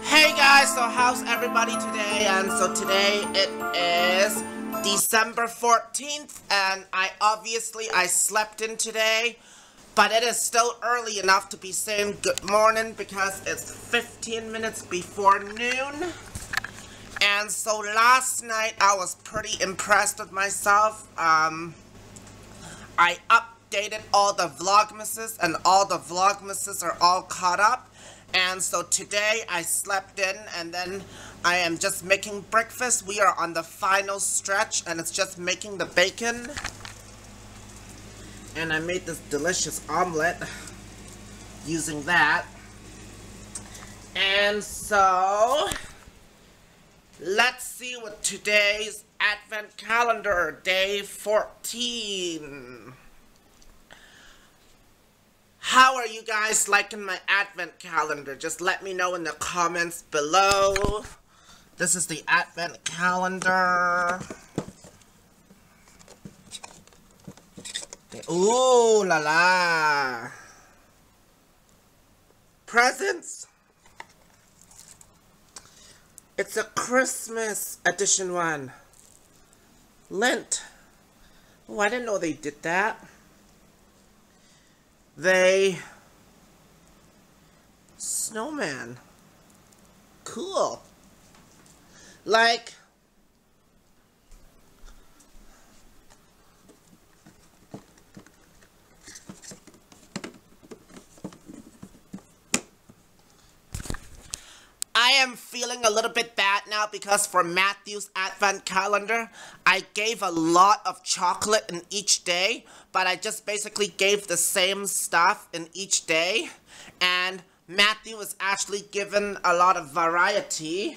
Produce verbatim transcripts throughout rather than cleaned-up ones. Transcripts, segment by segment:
Hey guys, so how's everybody today? And so today it is December fourteenth, and I obviously I slept in today, but it is still early enough to be saying good morning because it's fifteen minutes before noon. And so last night I was pretty impressed with myself. Um, I updated all the Vlogmases, and all the Vlogmases are all caught up. And so today I slept in, and then I am just making breakfast. We are on the final stretch, and it's just making the bacon. And I made this delicious omelet using that. And so let's see what today's Advent calendar, day fourteen. How are you guys liking my Advent calendar? Just let me know in the comments below. This is the Advent calendar. Ooh la la. Presents. It's a Christmas edition one. Lent. Oh, I didn't know they did that. They... Snowman. Cool. Like... I am feeling a little bit bad now because for Matthew's Advent calendar, I gave a lot of chocolate in each day, but I just basically gave the same stuff in each day, and Matthew was actually given a lot of variety.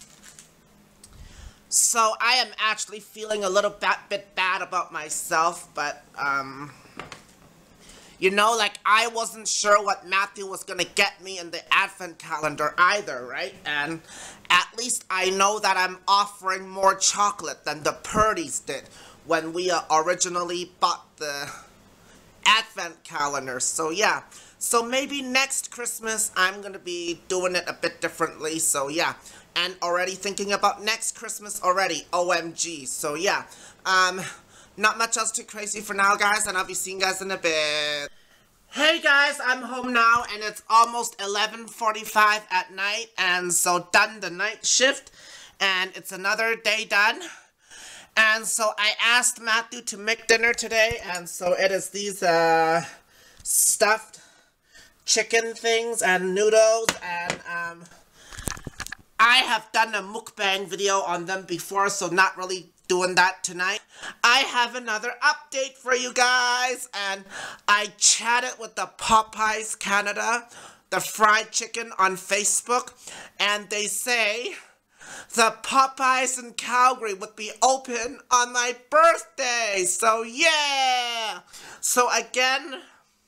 So I am actually feeling a little bit, bit bad about myself, but um... you know, like, I wasn't sure what Matthew was gonna get me in the Advent calendar either, right? And at least I know that I'm offering more chocolate than the Purdy's did when we uh, originally bought the Advent calendar. So yeah, so maybe next Christmas I'm gonna be doing it a bit differently, so yeah. And already thinking about next Christmas already, O M G, so yeah. Um... Not much else too crazy for now, guys, and I'll be seeing you guys in a bit. Hey guys, I'm home now, and it's almost eleven forty-five at night, and so done the night shift, and it's another day done. And so I asked Matthew to make dinner today, and so it is these uh, stuffed chicken things and noodles, and um, I have done a mukbang video on them before, so not really doing that tonight. I have another update for you guys, and I chatted with the Popeyes Canada, the fried chicken on Facebook, and they say the Popeyes in Calgary would be open on my birthday, so yeah! So again,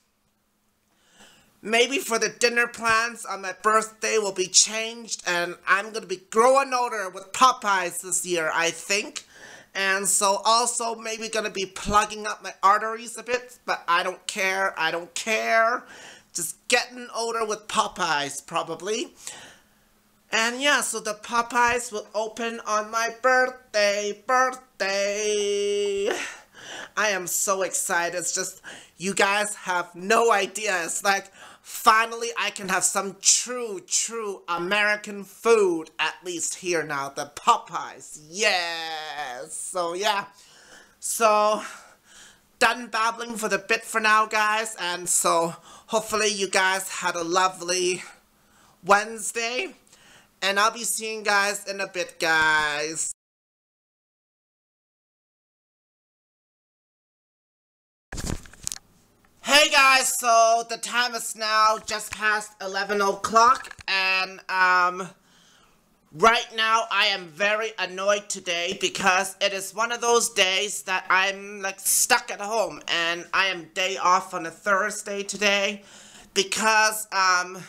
maybe for the dinner plans on my birthday will be changed, and I'm gonna be growing older with Popeyes this year, I think. And so also maybe gonna be plugging up my arteries a bit, but I don't care, I don't care. Just getting older with Popeyes, probably. And yeah, so the Popeyes will open on my birthday, birthday. I am so excited. It's just, you guys have no idea. It's like, finally I can have some true, true American food, at least here now. The Popeyes. Yes. So yeah. So, done babbling for the bit for now, guys. And so, hopefully you guys had a lovely Wednesday. And I'll be seeing you guys in a bit, guys. Hey guys, so the time is now just past eleven o'clock, and um, right now I am very annoyed today because it is one of those days that I'm like stuck at home, and I am day off on a Thursday today because um,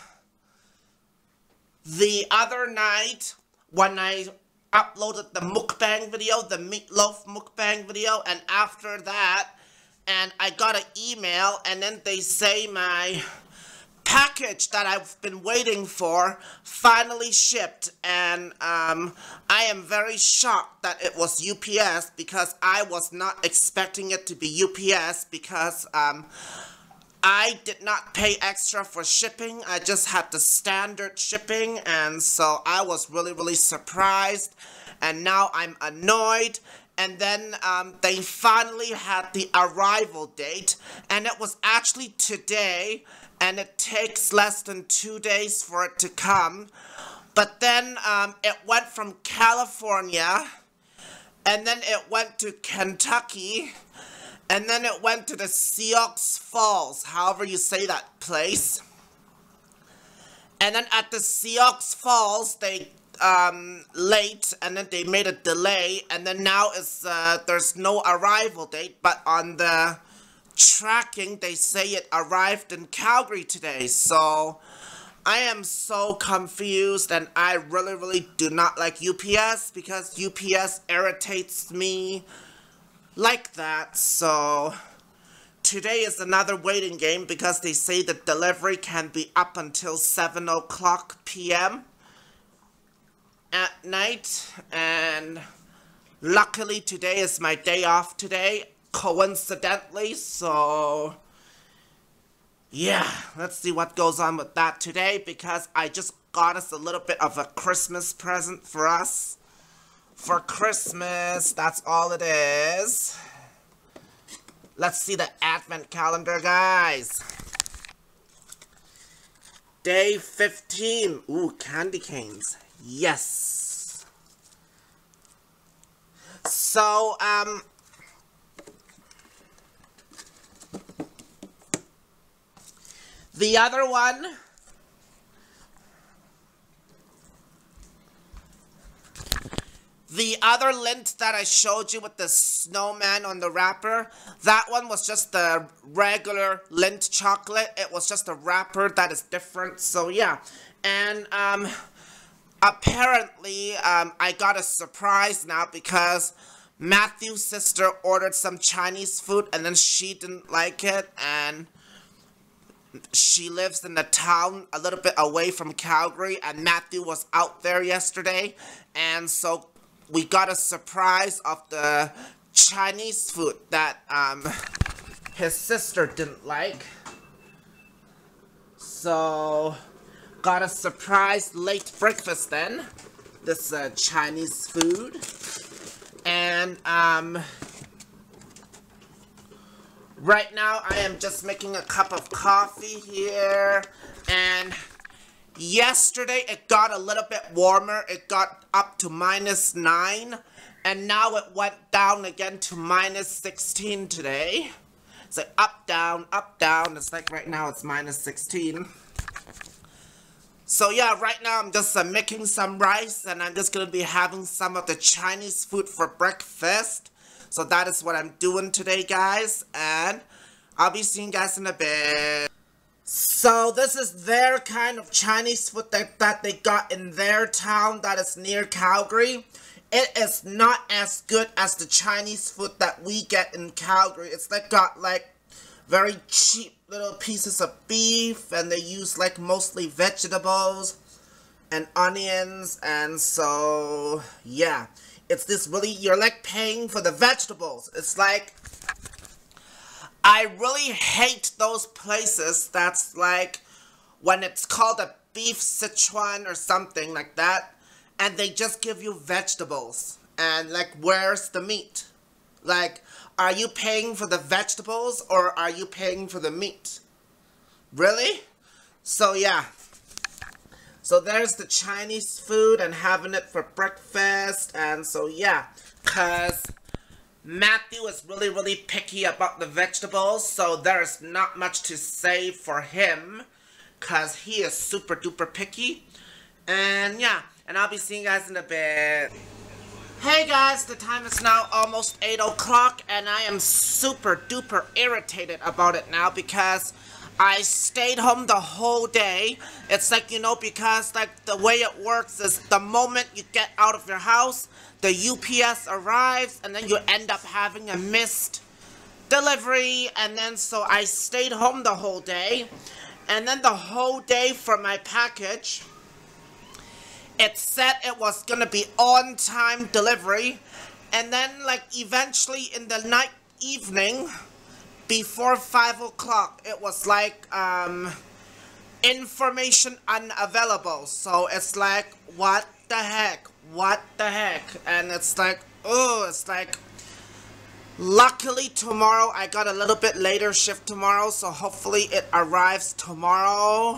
the other night when I uploaded the mukbang video, the meatloaf mukbang video, and after that, and I got an email, and then they say my package that I've been waiting for finally shipped, and um, I am very shocked that it was U P S because I was not expecting it to be U P S because um, I did not pay extra for shipping. I just had the standard shipping, and so I was really, really surprised, and now I'm annoyed. And then um, they finally had the arrival date, and it was actually today, and it takes less than two days for it to come. But then um, it went from California, and then it went to Kentucky, and then it went to the Sioux Falls, however you say that place. And then at the Sioux Falls, they um, late, and then they made a delay, and then now it's, uh, there's no arrival date, but on the tracking, they say it arrived in Calgary today. So I am so confused, and I really, really do not like U P S because U P S irritates me like that. So today is another waiting game because they say the delivery can be up until seven o'clock p m at night, and luckily today is my day off today, coincidentally, so yeah, let's see what goes on with that today because I just got us a little bit of a Christmas present for us. For Christmas, that's all it is. Let's see the advent calendar, guys. Day fifteen. Ooh, candy canes. Yes. So, um... the other one... The other lint that I showed you with the snowman on the wrapper, that one was just the regular lint chocolate. It was just a wrapper that is different, so yeah. And um, apparently um, I got a surprise now because Matthew's sister ordered some Chinese food and then she didn't like it, and she lives in the town a little bit away from Calgary, and Matthew was out there yesterday, and so we got a surprise of the Chinese food that um, his sister didn't like. So, got a surprise late breakfast then. This uh, Chinese food. And um, right now I am just making a cup of coffee here. And yesterday it got a little bit warmer. It got up to minus nine, and now it went down again to minus sixteen today. It's like up, down, up, down. It's like right now it's minus sixteen. So yeah, right now I'm just uh, making some rice, and I'm just gonna be having some of the Chinese food for breakfast. So that is what I'm doing today, guys, and I'll be seeing you guys in a bit. So this is their kind of Chinese food that, that they got in their town that is near Calgary. It is not as good as the Chinese food that we get in Calgary. It's like got like very cheap little pieces of beef, and they use like mostly vegetables and onions, and so yeah. It's this really, you're like paying for the vegetables. It's like, I really hate those places that's like, when it's called a beef Sichuan or something like that, and they just give you vegetables, and like, where's the meat? Like, are you paying for the vegetables, or are you paying for the meat? Really? So yeah. So there's the Chinese food, and having it for breakfast, and so yeah, cause Matthew is really, really picky about the vegetables, so there's not much to say for him, because he is super duper picky. And yeah, and I'll be seeing you guys in a bit. Hey guys, the time is now almost eight o'clock, and I am super duper irritated about it now because I stayed home the whole day. It's like, you know, because like the way it works is the moment you get out of your house, the U P S arrives, and then you end up having a missed delivery, and then so I stayed home the whole day, And then the whole day for my package, it said it was gonna be on time delivery. And then like eventually in the night evening, before five o'clock, it was like um, information unavailable. So it's like, what the heck? What the heck? And it's like, oh, it's like, luckily tomorrow, I got a little bit later shift tomorrow, so hopefully it arrives tomorrow.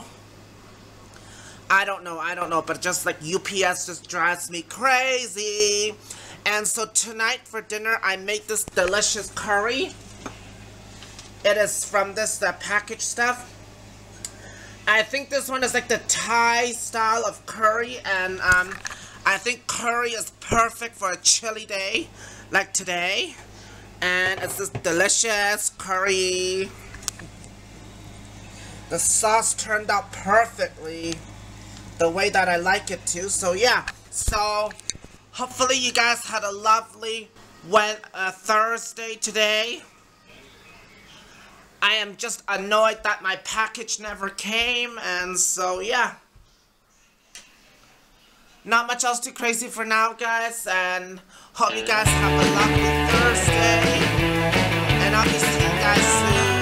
I don't know, I don't know, but just like U P S just drives me crazy. And so tonight for dinner, I made this delicious curry. It is from this uh, package stuff. I think this one is like the Thai style of curry, and um, I think curry is perfect for a chilly day like today. And it's this delicious curry. The sauce turned out perfectly the way that I like it to. So yeah, so hopefully you guys had a lovely wed uh, Thursday today. I am just annoyed that my package never came, and so yeah. Not much else too crazy for now, guys, and hope you guys have a lovely Thursday, and I'll be seeing you guys soon.